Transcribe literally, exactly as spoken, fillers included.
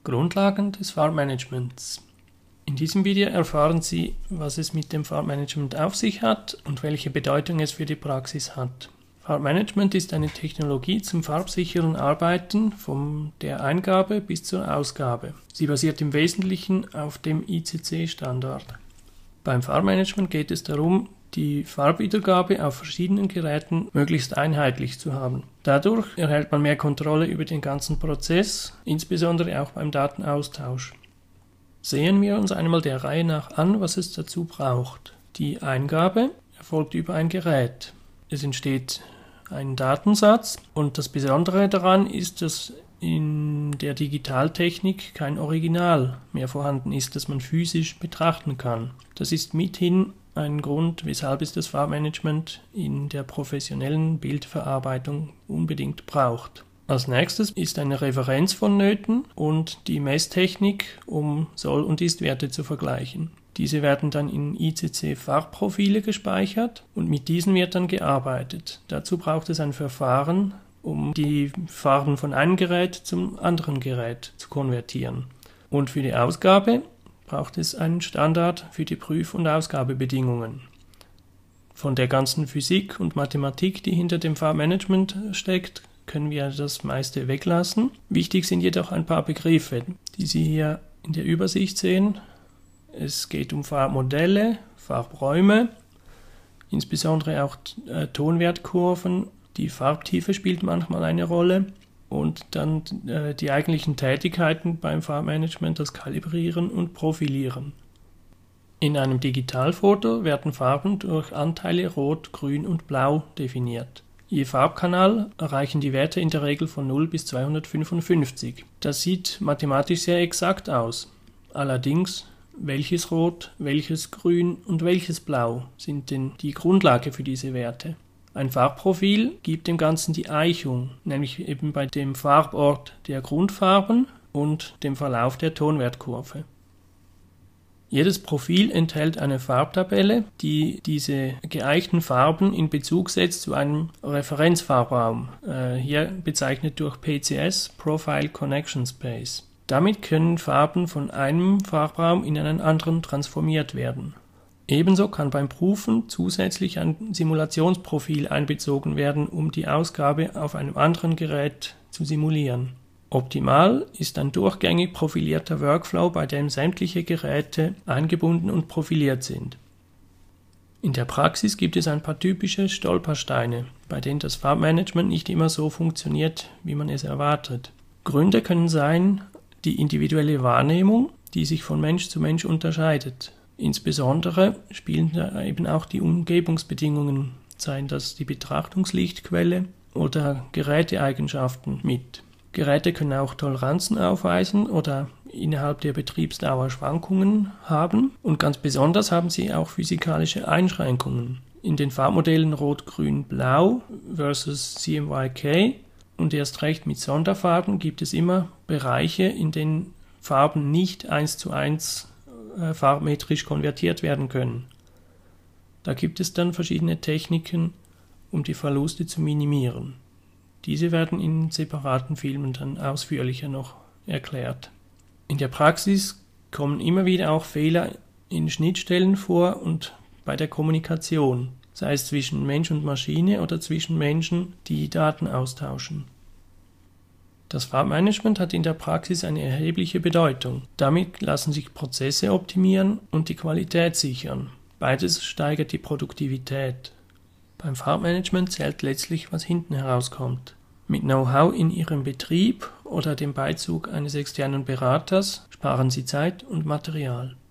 Grundlagen des Farbmanagements. In diesem Video erfahren Sie, was es mit dem Farbmanagement auf sich hat und welche Bedeutung es für die Praxis hat. Farbmanagement ist eine Technologie zum farbsicheren Arbeiten von der Eingabe bis zur Ausgabe. Sie basiert im Wesentlichen auf dem I C C-Standard. Beim Farbmanagement geht es darum, die Farbwiedergabe auf verschiedenen Geräten möglichst einheitlich zu haben. Dadurch erhält man mehr Kontrolle über den ganzen Prozess, insbesondere auch beim Datenaustausch. Sehen wir uns einmal der Reihe nach an, was es dazu braucht. Die Eingabe erfolgt über ein Gerät. Es entsteht ein Datensatz und das Besondere daran ist, dass in der Digitaltechnik kein Original mehr vorhanden ist, das man physisch betrachten kann. Das ist mithin ein Grund, weshalb es das Farbmanagement in der professionellen Bildverarbeitung unbedingt braucht. Als nächstes ist eine Referenz vonnöten und die Messtechnik, um Soll- und Ist-Werte zu vergleichen. Diese werden dann in I C C-Farbprofile gespeichert und mit diesen wird dann gearbeitet. Dazu braucht es ein Verfahren, um die Farben von einem Gerät zum anderen Gerät zu konvertieren. Und für die Ausgabe braucht es einen Standard für die Prüf- und Ausgabebedingungen. Von der ganzen Physik und Mathematik, die hinter dem Farbmanagement steckt, können wir das meiste weglassen. Wichtig sind jedoch ein paar Begriffe, die Sie hier in der Übersicht sehen. Es geht um Farbmodelle, Farbräume, insbesondere auch äh, Tonwertkurven. Die Farbtiefe spielt manchmal eine Rolle. Und dann äh, die eigentlichen Tätigkeiten beim Farbmanagement, das Kalibrieren und Profilieren. In einem Digitalfoto werden Farben durch Anteile Rot, Grün und Blau definiert. Je Farbkanal erreichen die Werte in der Regel von null bis zweihundertfünfundfünfzig. Das sieht mathematisch sehr exakt aus. Allerdings, welches Rot, welches Grün und welches Blau sind denn die Grundlage für diese Werte? Ein Farbprofil gibt dem Ganzen die Eichung, nämlich eben bei dem Farbort der Grundfarben und dem Verlauf der Tonwertkurve. Jedes Profil enthält eine Farbtabelle, die diese geeichten Farben in Bezug setzt zu einem Referenzfarbraum, äh, hier bezeichnet durch P C S, Profile Connection Space. Damit können Farben von einem Farbraum in einen anderen transformiert werden. Ebenso kann beim Prüfen zusätzlich ein Simulationsprofil einbezogen werden, um die Ausgabe auf einem anderen Gerät zu simulieren. Optimal ist ein durchgängig profilierter Workflow, bei dem sämtliche Geräte eingebunden und profiliert sind. In der Praxis gibt es ein paar typische Stolpersteine, bei denen das Farbmanagement nicht immer so funktioniert, wie man es erwartet. Gründe können sein, die individuelle Wahrnehmung, die sich von Mensch zu Mensch unterscheidet. Insbesondere spielen da eben auch die Umgebungsbedingungen, seien das die Betrachtungslichtquelle oder Geräteeigenschaften mit. Geräte können auch Toleranzen aufweisen oder innerhalb der Betriebsdauer Schwankungen haben und ganz besonders haben sie auch physikalische Einschränkungen. In den Farbmodellen Rot, Grün, Blau versus C M Y K und erst recht mit Sonderfarben gibt es immer Bereiche, in denen Farben nicht eins zu eins farbmetrisch konvertiert werden können. Da gibt es dann verschiedene Techniken, um die Verluste zu minimieren. Diese werden in separaten Filmen dann ausführlicher noch erklärt. In der Praxis kommen immer wieder auch Fehler in Schnittstellen vor und bei der Kommunikation, sei es zwischen Mensch und Maschine oder zwischen Menschen, die Daten austauschen. Das Farbmanagement hat in der Praxis eine erhebliche Bedeutung. Damit lassen sich Prozesse optimieren und die Qualität sichern. Beides steigert die Produktivität. Beim Farbmanagement zählt letztlich, was hinten herauskommt. Mit Know-how in Ihrem Betrieb oder dem Beizug eines externen Beraters sparen Sie Zeit und Material.